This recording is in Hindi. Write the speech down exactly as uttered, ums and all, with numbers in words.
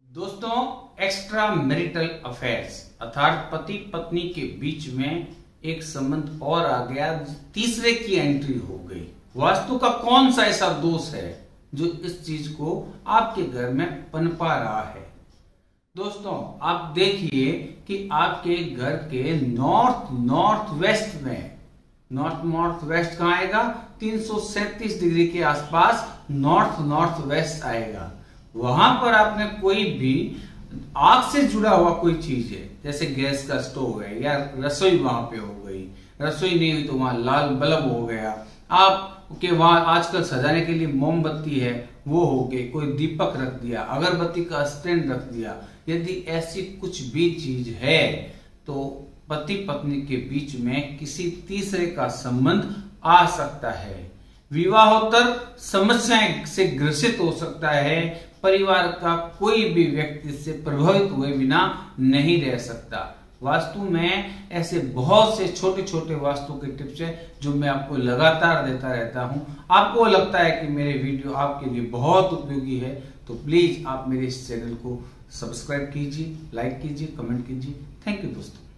दोस्तों, एक्स्ट्रा मैरिटल अफेयर्स अर्थात पति पत्नी के बीच में एक संबंध और आ गया, तीसरे की एंट्री हो गई। वास्तु का कौन सा ऐसा दोष है जो इस चीज को आपके घर में पनपा रहा है? दोस्तों, आप देखिए कि आपके घर के नॉर्थ नॉर्थ वेस्ट में, नॉर्थ नॉर्थ वेस्ट कहाँ आएगा? तीन सौ सैंतीस डिग्री के आसपास नॉर्थ नॉर्थ वेस्ट आएगा। वहां पर आपने कोई भी आग से जुड़ा हुआ कोई चीज है, जैसे गैस का स्टोव है या रसोई वहां पे हो गई, रसोई नहीं हुई तो वहां लाल बल्ब हो गया, आप के वहां आजकल सजाने के लिए मोमबत्ती है वो हो गई, कोई दीपक रख दिया, अगरबत्ती का स्टैंड रख दिया, यदि ऐसी कुछ भी चीज है तो पति पत्नी के बीच में किसी तीसरे का संबंध आ सकता है। विवाहोत्तर समस्याएं से ग्रसित हो सकता है। परिवार का कोई भी व्यक्ति से प्रभावित हुए बिना नहीं रह सकता। वास्तु में ऐसे बहुत से छोटे छोटे वास्तु के टिप्स हैं जो मैं आपको लगातार देता रहता हूं। आपको लगता है कि मेरे वीडियो आपके लिए बहुत उपयोगी है तो प्लीज आप मेरे इस चैनल को सब्सक्राइब कीजिए, लाइक कीजिए, कमेंट कीजिए। थैंक यू दोस्तों।